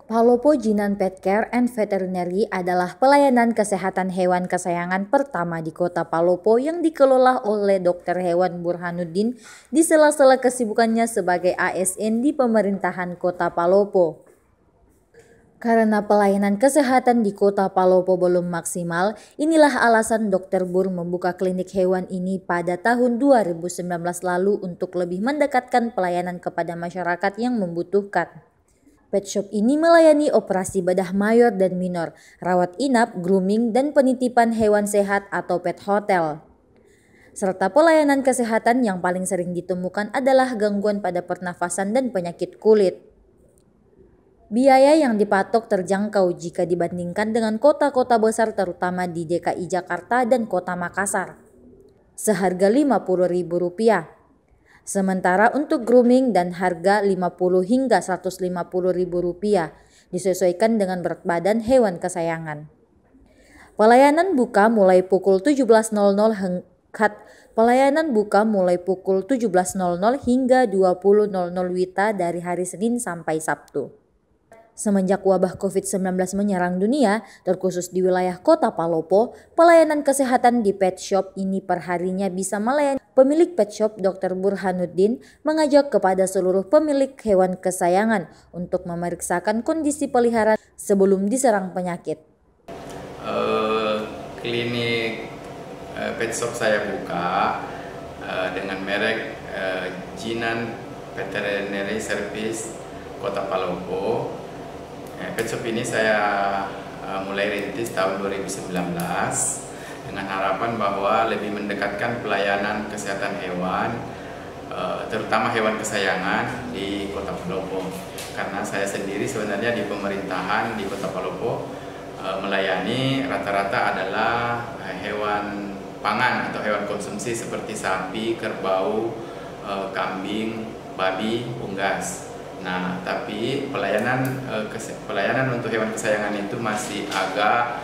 Palopo Jinan Pet Care and Veterinary adalah pelayanan kesehatan hewan kesayangan pertama di Kota Palopo yang dikelola oleh Dr. Hewan Burhanuddin di sela-sela kesibukannya sebagai ASN di pemerintahan Kota Palopo. Karena pelayanan kesehatan di Kota Palopo belum maksimal, inilah alasan Dr. Bur membuka klinik hewan ini pada tahun 2019 lalu untuk lebih mendekatkan pelayanan kepada masyarakat yang membutuhkan. Pet shop ini melayani operasi bedah mayor dan minor, rawat inap, grooming, dan penitipan hewan sehat atau pet hotel. Serta pelayanan kesehatan yang paling sering ditemukan adalah gangguan pada pernafasan dan penyakit kulit. Biaya yang dipatok terjangkau jika dibandingkan dengan kota-kota besar terutama di DKI Jakarta dan Kota Makassar, seharga Rp50.000. Sementara untuk grooming dan harga Rp50 hingga Rp150.000 disesuaikan dengan berat badan hewan kesayangan. Pelayanan buka mulai pukul 17.00 hingga 20.00 WITA dari hari Senin sampai Sabtu. Semenjak wabah COVID-19 menyerang dunia, terkhusus di wilayah Kota Palopo, pelayanan kesehatan di pet shop ini perharinya bisa melayani. Pemilik pet shop Dr. Burhanuddin mengajak kepada seluruh pemilik hewan kesayangan untuk memeriksakan kondisi peliharaan sebelum diserang penyakit. Klinik pet shop saya buka dengan merek Jinan Veterinary Service Kota Palopo. Pet shop ini saya mulai rintis tahun 2019 dengan harapan bahwa lebih mendekatkan pelayanan kesehatan hewan, terutama hewan kesayangan di Kota Palopo. Karena saya sendiri sebenarnya di pemerintahan di Kota Palopo melayani rata-rata adalah hewan pangan atau hewan konsumsi seperti sapi, kerbau, kambing, babi, unggas. Nah, tapi pelayanan untuk hewan kesayangan itu masih agak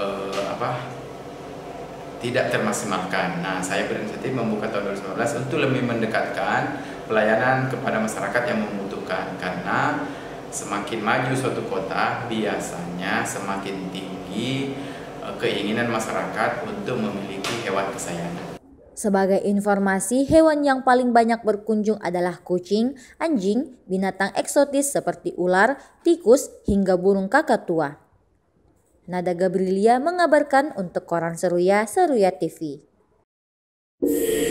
tidak termaksimalkan. Nah, saya berinisiatif membuka tahun 2019 untuk lebih mendekatkan pelayanan kepada masyarakat yang membutuhkan. Karena semakin maju suatu kota, biasanya semakin tinggi keinginan masyarakat untuk memiliki hewan kesayangan. Sebagai informasi, hewan yang paling banyak berkunjung adalah kucing, anjing, binatang eksotis seperti ular, tikus, hingga burung kakatua. Nada Gabrilia mengabarkan untuk Koran Seruya, Seruya TV.